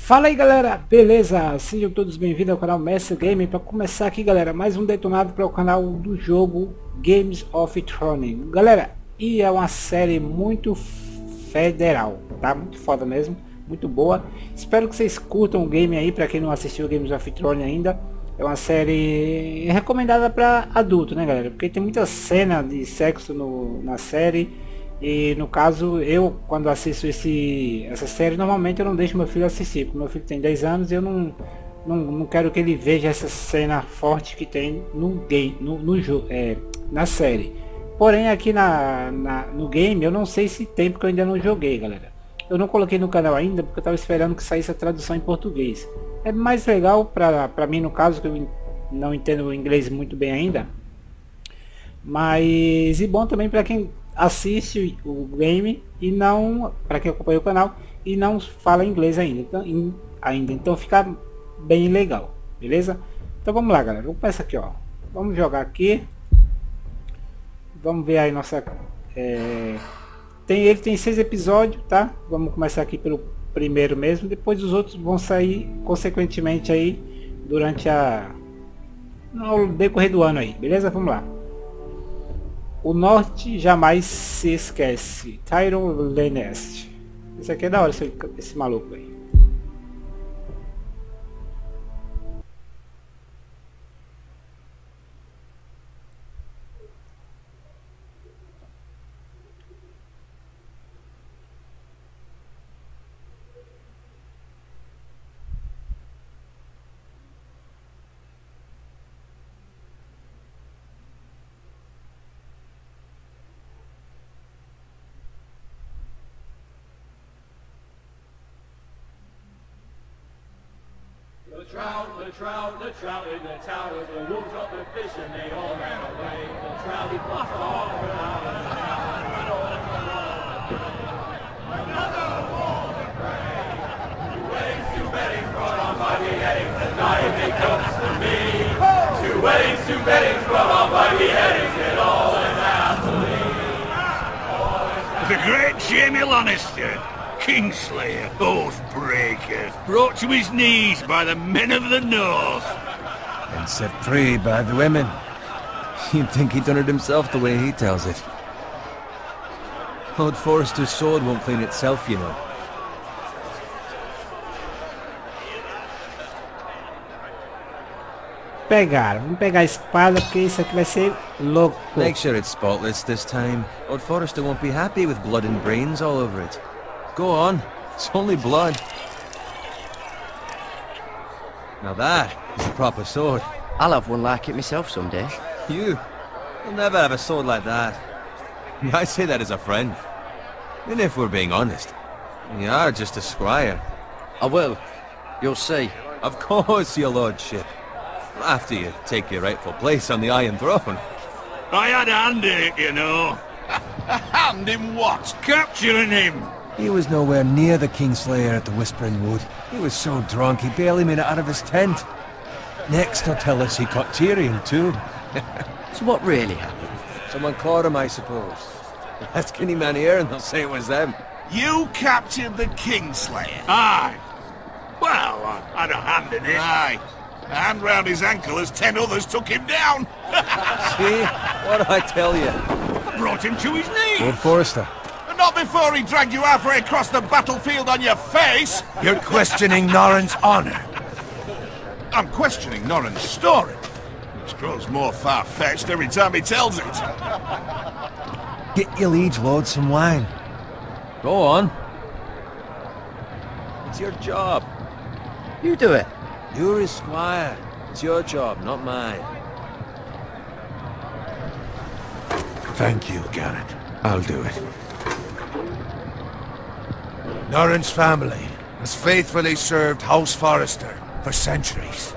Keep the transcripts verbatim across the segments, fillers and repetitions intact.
Fala aí galera, beleza? Sejam todos bem-vindos ao canal Mestre Game. Para começar aqui galera, mais um detonado para o canal do jogo Games of Thrones. Galera, e é uma série muito federal, tá? Muito foda mesmo, muito boa. Espero que vocês curtam o game aí, para quem não assistiu Games of Thrones ainda. É uma série recomendada para adulto, né galera? Porque tem muita cena de sexo no, na série. E no caso, eu quando assisto esse, essa série, normalmente eu não deixo meu filho assistir, porque meu filho tem dez anos e eu não, não, não quero que ele veja essa cena forte que tem no game, no, no jogo, é, na série. Porém aqui na, na, no game eu não sei se tem, porque eu ainda não joguei, galera. Eu não coloquei no canal ainda porque eu estava esperando que saísse a tradução em português. É mais legal pra, pra mim no caso, que eu não entendo o inglês muito bem ainda. Mas e bom também para quem assiste o game e não, para quem acompanha o canal e não fala inglês ainda, então, in, ainda então fica bem legal, beleza? Então vamos lá galera, vamos começar aqui, ó, vamos jogar aqui, vamos ver aí nossa, é, tem ele tem seis episódios, tá? Vamos começar aqui pelo primeiro mesmo, depois os outros vão sair consequentemente aí durante a no decorrer do ano aí, beleza? Vamos lá. O norte jamais se esquece. Tyrion Lannister. Esse aqui é da hora, esse, esse maluco aí. The trout, the trout, the trout in the tower, the wolves got the fish and they all ran away. The trout he puffed off without a sound. Another wolf of prey. Two weddings, two weddings brought on by beheadings, and night it comes to me. Two weddings, two weddings brought on by beheadings, and all is happily. The great Jaime Lannister, Kingslayer, Oathbreaker, brought to his knees by the men of the North. And set free by the women. You'd think he'd done it himself the way he tells it. Lord Forrester's sword won't clean itself, you know. Pegaram, vamos pegar a espada porque isso aqui vai ser louco. Make sure it's spotless this time. Lord Forrester won't be happy with blood and brains all over it. Go on, it's only blood. Now that is a proper sword. I'll have one like it myself someday. You? You'll never have a sword like that. I say that as a friend. And if we're being honest, you are just a squire. I will. You'll see. Of course, your lordship. After you take your rightful place on the Iron Throne. I had a hand in it, you know. A hand in what? Capturing him. He was nowhere near the Kingslayer at the Whispering Wood. He was so drunk he barely made it out of his tent. Next he'll tell us he caught Tyrion too. So what really happened? Someone caught him, I suppose. Ask any man here and they'll say it was them. You captured the Kingslayer? Aye. Well, I had a hand in it. Aye. A hand round his ankle as ten others took him down. See? What did I tell you? I brought him to his knees. Lord Forrester. And not before he dragged you halfway across the battlefield on your face. You're questioning Norrin's honor. I'm questioning Norrin's story, which grows more far-fetched every time he tells it. Get your liege lord some wine. Go on. It's your job. You do it. You're his squire. It's your job, not mine. Thank you, Garrett. I'll do it. Norrin's family has faithfully served House Forrester for centuries.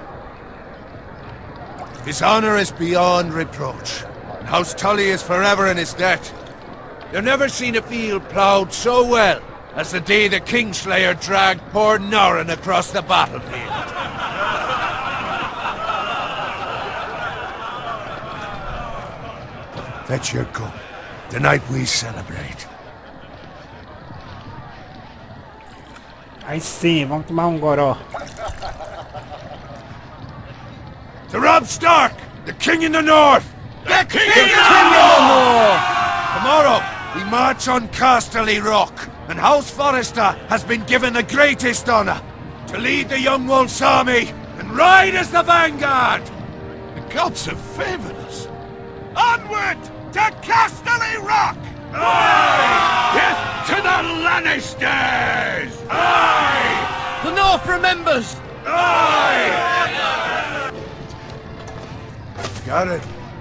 His honor is beyond reproach, and House Tully is forever in his debt. You've never seen a field ploughed so well as the day the Kingslayer dragged poor Norrin across the battlefield. Fetch your cup. Tonight we celebrate. Aí sim, vamos tomar um goró. To Robb Stark, the king in the north! The king, king in the north! Tomorrow, we march on Casterly Rock, and House Forrester has been given the greatest honor to lead the Young Wolf's army and ride as the vanguard! The gods have favored us. Onward to Casterly Rock! Aye! Death to the Lannisters! Aye! The North remembers! Aye! Garrett,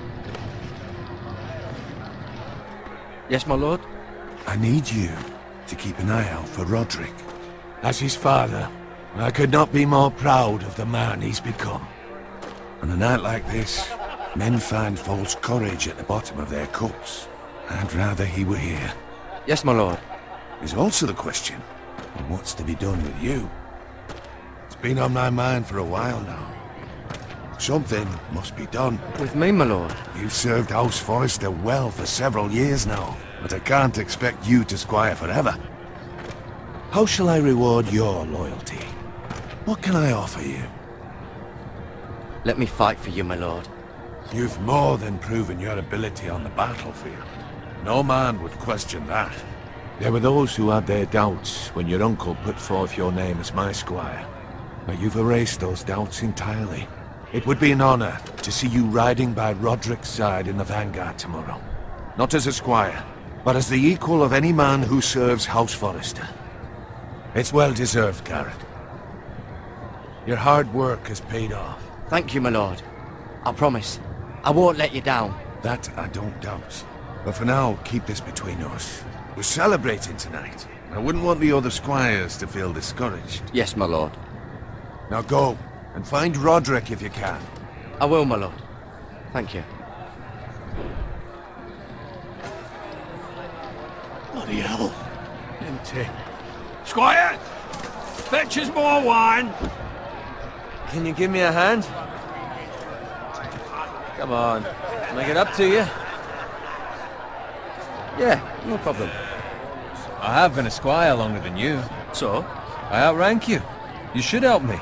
Yes, my lord? I need you to keep an eye out for Roderick. As his father, I could not be more proud of the man he's become. On a night like this, men find false courage at the bottom of their cups. I'd rather he were here. Yes, my lord. There's also the question of what's to be done with you. It's been on my mind for a while now. Something must be done. With me, my lord? You've served House Forrester well for several years now, but I can't expect you to squire forever. How shall I reward your loyalty? What can I offer you? Let me fight for you, my lord. You've more than proven your ability on the battlefield. No man would question that. There were those who had their doubts when your uncle put forth your name as my squire. But you've erased those doubts entirely. It would be an honor to see you riding by Roderick's side in the vanguard tomorrow. Not as a squire, but as the equal of any man who serves House Forrester. It's well deserved, Garrett. Your hard work has paid off. Thank you, my lord. I promise. I won't let you down. That I don't doubt. But for now, keep this between us. We're celebrating tonight. I wouldn't want the other squires to feel discouraged. Yes, my lord. Now go, and find Roderick if you can. I will, my lord. Thank you. Bloody hell. Empty. Squire! Fetch us more wine! Can you give me a hand? Come on, make it up to you. Yeah, no problem. I have been a squire longer than you. So? I outrank you. You should help me.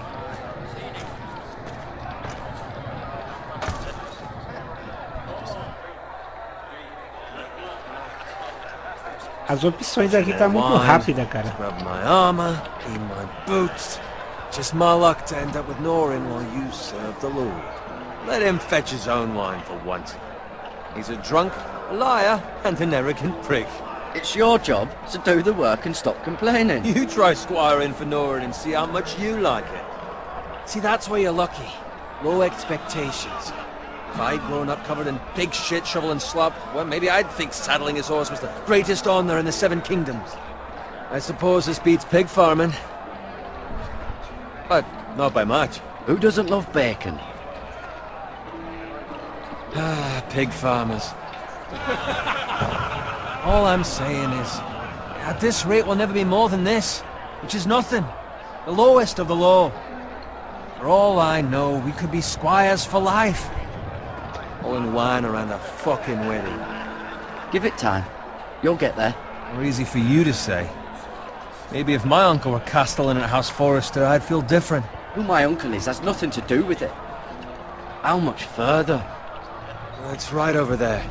As opções aqui tá muito rápida, cara. Grab my armor, clean my boots. Just my luck to end up with Norin while you serve the Lord. Let him fetch his own wine for once. He's a drunk, a liar, and an arrogant prick. It's your job to do the work and stop complaining. You try squiring for Norin and see how much you like it. See, that's where you're lucky. Low expectations. If I'd grown up covered in pig shit, shovel and slop, well, maybe I'd think saddling his horse was the greatest honor in the Seven Kingdoms. I suppose this beats pig farming. But not by much. Who doesn't love bacon? Ah, pig farmers. All I'm saying is, at this rate we'll never be more than this, which is nothing. The lowest of the low. For all I know, we could be squires for life. All in wine around a fucking wedding. Give it time. You'll get there. More easy for you to say. Maybe if my uncle were castellan at House Forrester, I'd feel different. Who my uncle is has nothing to do with it. How much further? It's right over there.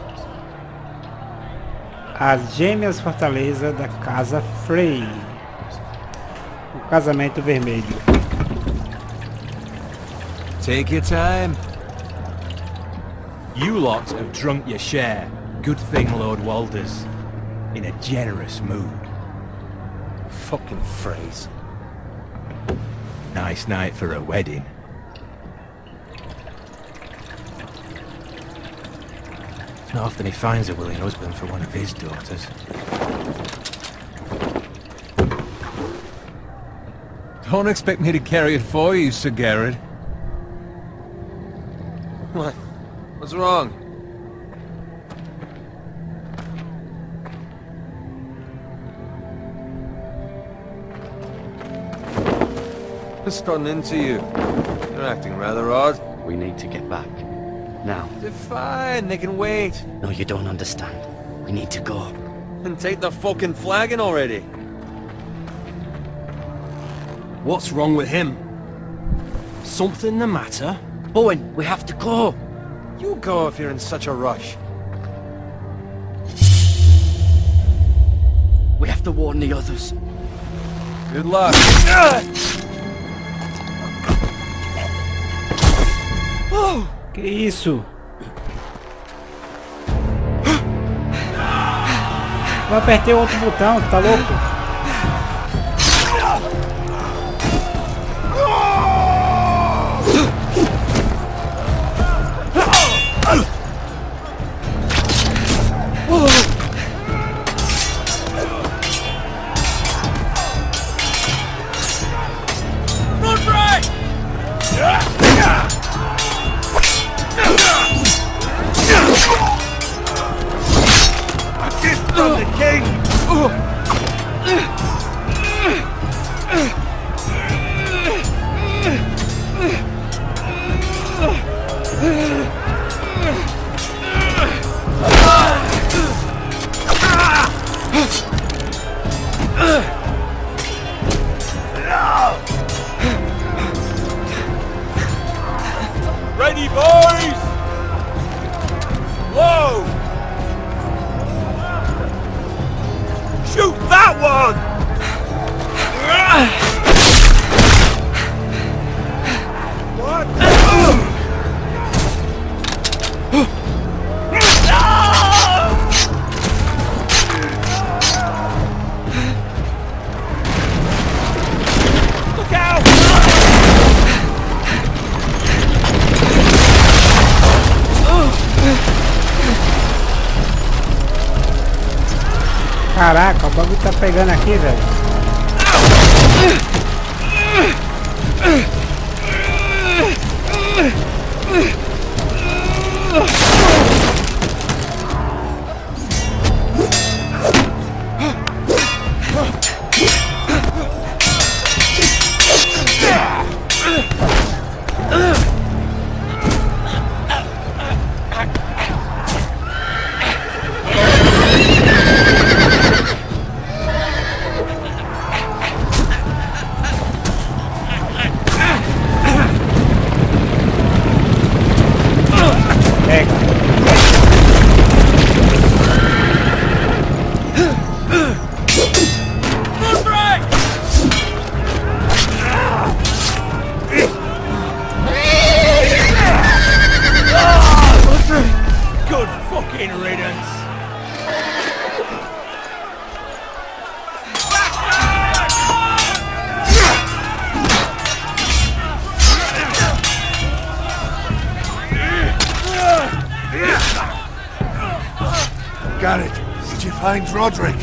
As Gêmeas Fortaleza da Casa Frey. O Casamento Vermelho. Take your time. You lot have drunk your share. Good thing Lord Walder's in a generous mood. Fucking phrase. Nice night for a wedding. Not often he finds a willing husband for one of his daughters. Don't expect me to carry it for you, Sir Garrett. What? What's wrong? Just run into you. You're acting rather odd. We need to get back. Now. They're fine, they can wait. No, you don't understand. We need to go. And take the fucking flagon already. What's wrong with him? Something the matter? Owen, we have to go. You go if you're in such a rush. We have to warn the others. Good luck. Que isso? Eu apertei o outro botão, tá louco? From the king! Ready, boys! Whoa! Shoot that one! What? Look out! Caraca, o bagulho tá pegando aqui, velho. Good fucking riddance! Garrett, did you find Roderick?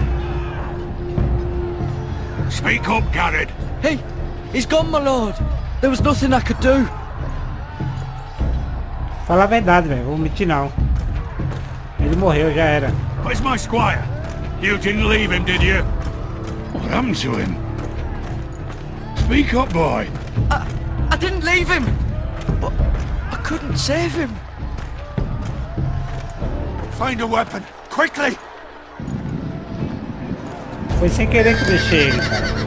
Speak up, Garrett. Hey, he's gone, my lord. There was nothing I could do. Fala a verdade, velho. Vou mentir não. Ele morreu, já era. Where's my squire? You didn't leave him, did you? What happened to him? Speak up, boy. I, I didn't leave him, but I couldn't save him. Find a weapon, quickly! Foi sem querer que deixei ele, cara.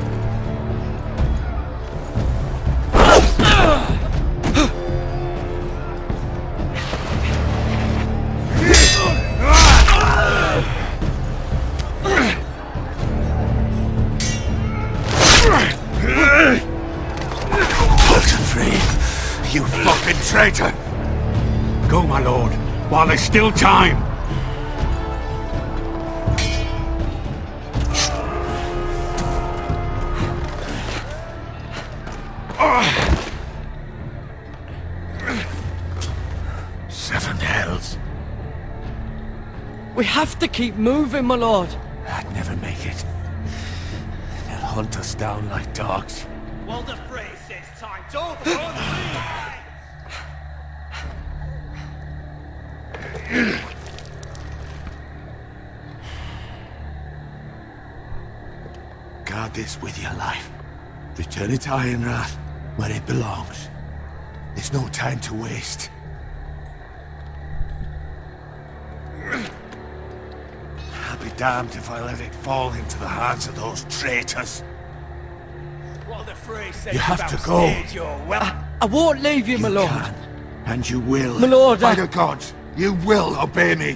You fucking traitor! Go, my lord, while there's still time. Seven hells. We have to keep moving, my lord. I'd never make it. They'll hunt us down like dogs. Well, the phrase says time to overrun the Guard this with your life. Return it to Ironrath, where it belongs. There's no time to waste. I'll be damned if I let it fall into the hands of those traitors. You have to go. I won't leave you, my You lord. can, and you will. My lord, By I- the gods, you will obey me.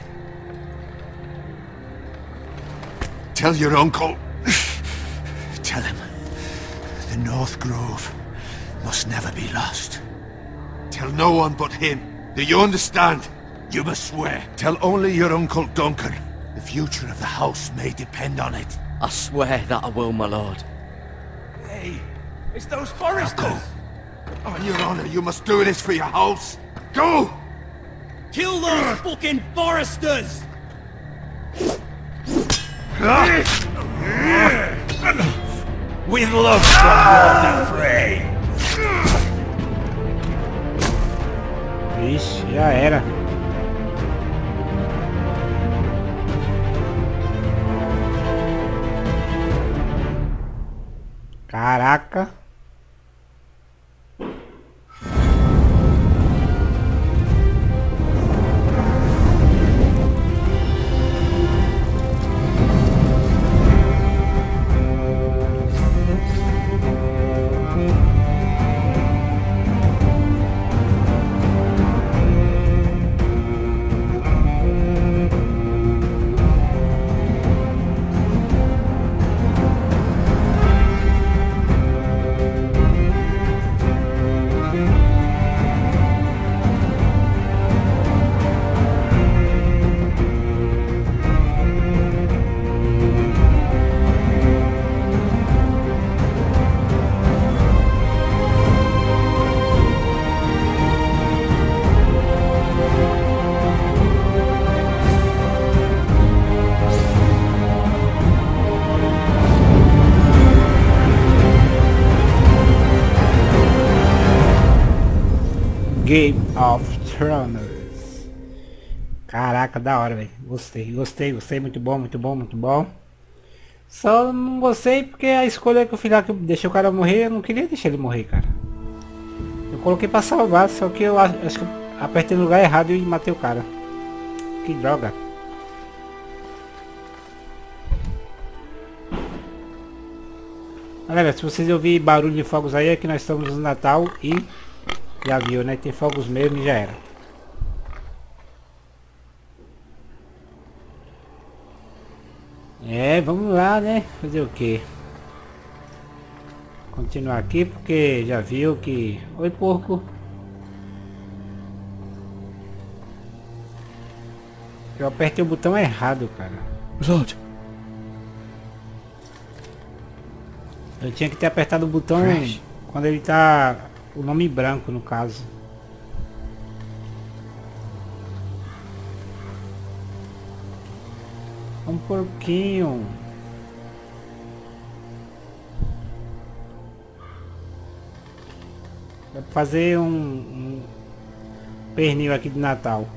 Tell your uncle. Tell him the North Grove must never be lost. Tell no one but him. Do you understand? You must swear. Tell only your Uncle Duncan. The future of the house may depend on it. I swear that I will, my lord. Hey, it's those Now foresters. go. On your honor, you must do this for your house. Go! Kill those fucking foresters! With love from Walter Frey. Ixi, já era. Caraca. Game of Thrones. Caraca, da hora, velho. Gostei, gostei, gostei. Muito bom, muito bom, muito bom. Só não gostei porque a escolha que eu fiz lá, que eu deixei o cara morrer, eu não queria deixar ele morrer, cara. Eu coloquei pra salvar, só que eu acho, acho que eu apertei no lugar errado e matei o cara. Que droga. Galera, se vocês ouvirem barulho de fogos aí, é que nós estamos no Natal e... Já viu, né? Tem fogos mesmo e já era. É, vamos lá, né? Fazer o quê? Continuar aqui porque já viu que... Oi, porco. Eu apertei o botão errado, cara. Lord. Eu tinha que ter apertado o botão Fresh. quando ele tá... O nome branco, no caso. Um porquinho. Vai fazer um, um pernil aqui de Natal.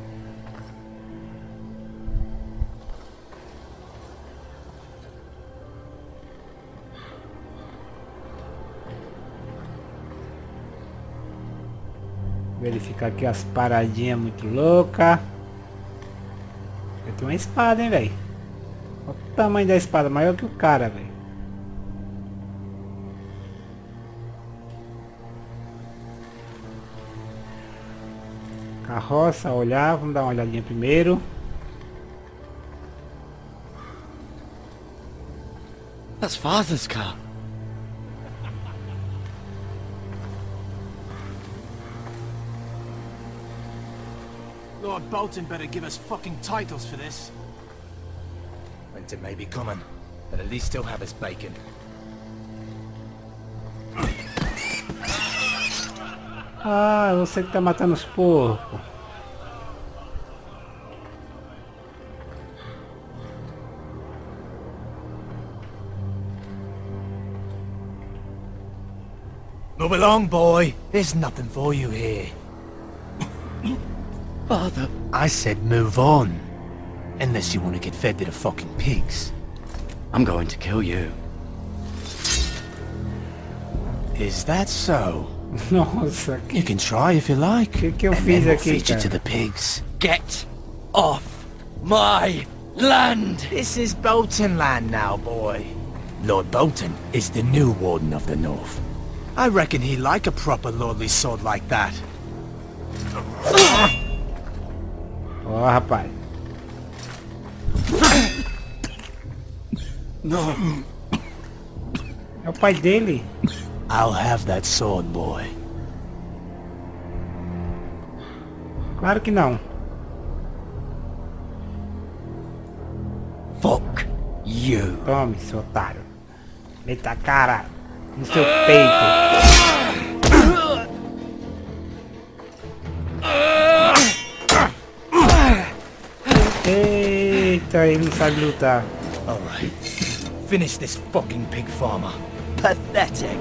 Verificar aqui as paradinhas muito loucas. Eu tenho uma espada, hein, velho. Olha o tamanho da espada, maior que o cara, velho. Carroça, olhar, vamos dar uma olhadinha primeiro. That's father's car. Lord Bolton better give us fucking titles for this. Winter may be coming, but at least he'll have his bacon. Ah, você que tá matando os porcos. Move along, boy. There's nothing for you here. Father. I said move on. Unless you want to get fed to the fucking pigs. I'm going to kill you. Is that so? Nossa, que You can try if you like. que, que eu and fiz then we'll aqui, feed you to cara? the pigs. Get off my land! This is Bolton land now, boy. Lord Bolton is the new Warden of the North. I reckon he like a proper lordly sword like that. Ó, rapaz. No. É o pai dele. I'll have that sword, boy. Claro que não. Fuck you. Tome, seu otário. Meta a cara no seu peito. Eita, ele não sabe lutar. Alright. Finish this fucking pig farmer. Pathetic.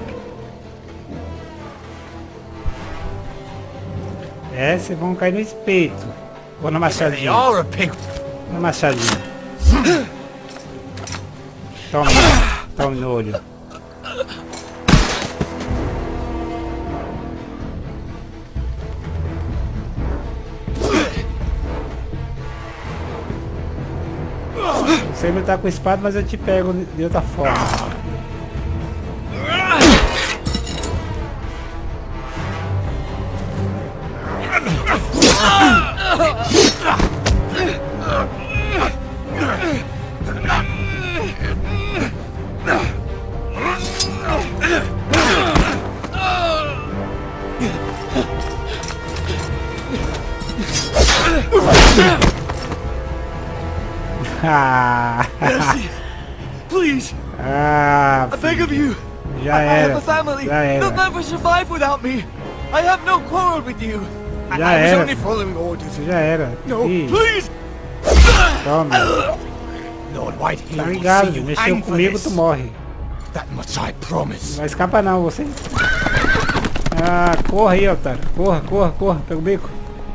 É, vocês vão cair no espeto. Ou na machadinha. You're a pig. Na machadinha. Tome, tome no olho. Não sei lutar com espada, mas eu te pego de outra forma. Mercy, please, Ah, I beg of you. já I, I have era. a family. Já They'll era. never survive without me. I have no quarrel with you. I, Já I was era. only following orders. Já era. No, Ih, please. tome. Lord Whitehill Tá will ligado? see you Mexeu hang for comigo, this. tu morre. That much I promise. Não vai escapar não, você. Ah, corra aí, otário. Corra, corra, corra. Pega o bico.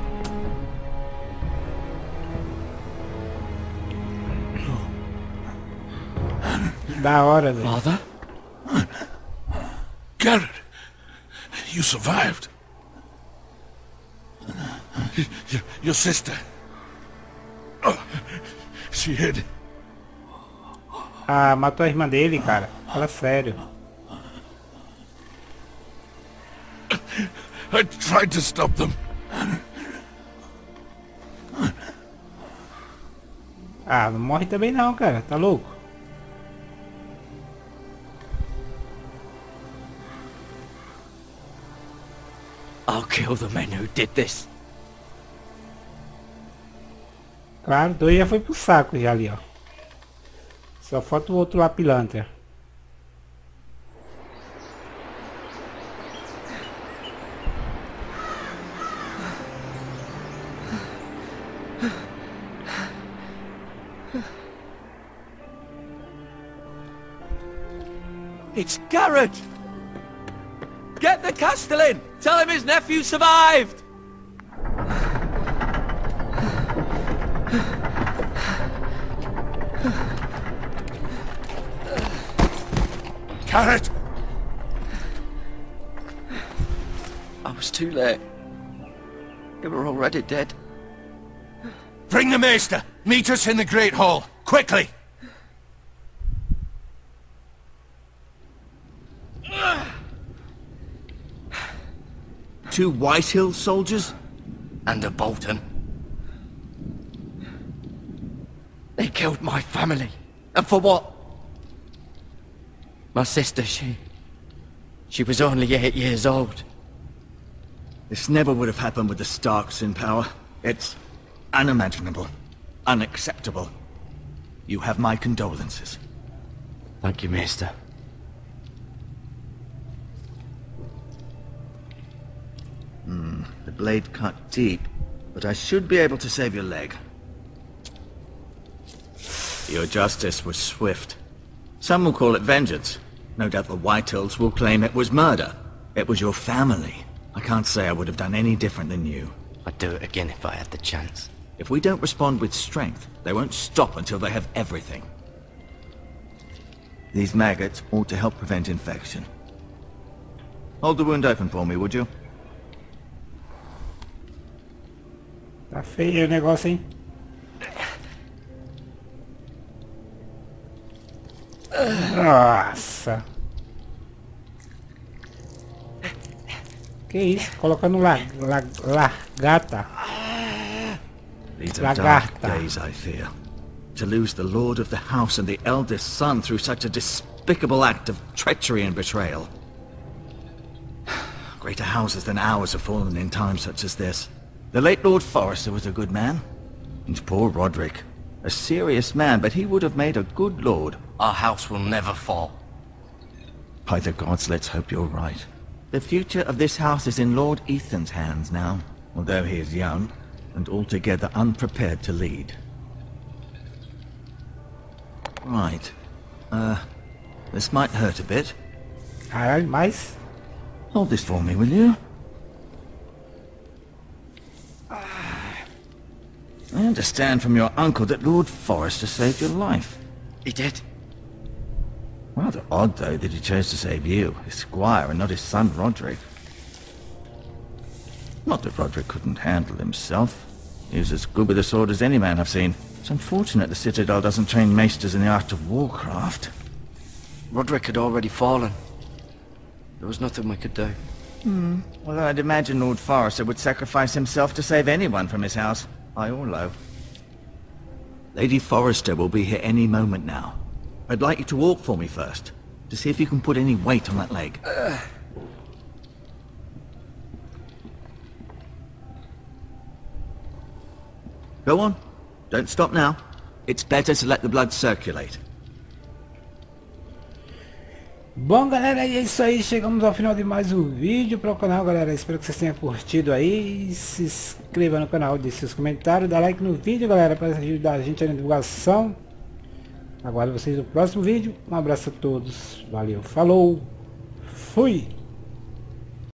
Da hora, velho. Father? Garrett, you survived. Your, your sister. Oh, she hid. Ah, matou a irmã dele, cara. Fala sério. I tried to stop them. Ah, não morre também não, cara. Tá louco? I'll kill the men who did this. Claro, dois já foi pro saco já ali, ó. Só falta o outro lá, pilantra. It's Garrett! Get the Castellan! Tell him his nephew survived! Garrett! I was too late. They were already dead. Bring the Maester! Meet us in the Great Hall! Quickly! Two Whitehill soldiers? And a Bolton. They killed my family. And for what? My sister, she... She was only eight years old. This never would have happened with the Starks in power. It's unimaginable. Unacceptable. You have my condolences. Thank you, Maester. Hmm, the blade cut deep, but I should be able to save your leg. Your justice was swift. Some will call it vengeance. No doubt the Whitehills will claim it was murder. It was your family. I can't say I would have done any different than you. I'd do it again if I had the chance. If we don't respond with strength, they won't stop until they have everything. These maggots ought to help prevent infection. Hold the wound open for me, would you? Tá feio o negócio, hein? Nossa. Que isso? Colocando la, la, largata. These are dark days, I fear. To lose the lord of the house and the eldest son through such a despicable act of treachery and betrayal. Greater houses than ours have fallen in times such as this. The late Lord Forrester was a good man. And poor Roderick. A serious man, but he would have made a good lord. Our house will never fall. By the gods, let's hope you're right. The future of this house is in Lord Ethan's hands now, although he is young and altogether unprepared to lead. Right. Uh, this might hurt a bit. Caralho, mas... Hold this for me, will you? I understand from your uncle that Lord Forrester saved your life. He did. Rather odd, though, that he chose to save you, his squire, and not his son Roderick. Not that Roderick couldn't handle himself. He was as good with a sword as any man I've seen. It's unfortunate the Citadel doesn't train maesters in the art of warcraft. Roderick had already fallen. There was nothing we could do. Hmm. Well, I'd imagine Lord Forrester would sacrifice himself to save anyone from his house, high or low. Lady Forrester will be here any moment now. I'd like you to walk for me first, to see if you can put any weight on that leg. Uh. Go on. Don't stop now. It's better to let the blood circulate. Bom, galera, é isso aí. Chegamos ao final de mais um vídeo para o canal, galera. Espero que vocês tenham curtido aí. E se inscreva no canal, deixe seus comentários, dá like no vídeo, galera, para ajudar a gente na divulgação. Aguardo vocês no próximo vídeo. Um abraço a todos. Valeu, falou, fui!